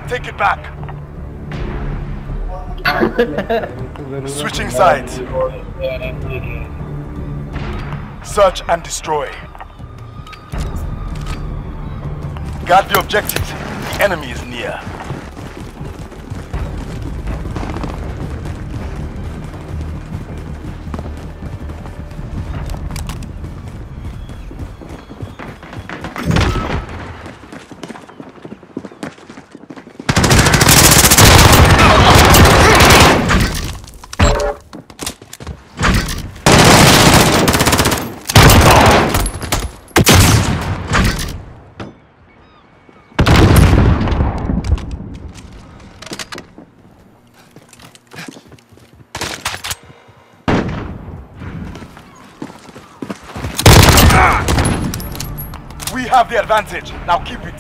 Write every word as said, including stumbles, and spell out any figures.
Take it back. Switching sides. Search and destroy. Guard the objectives. The enemy is near. We have the advantage. Now keep it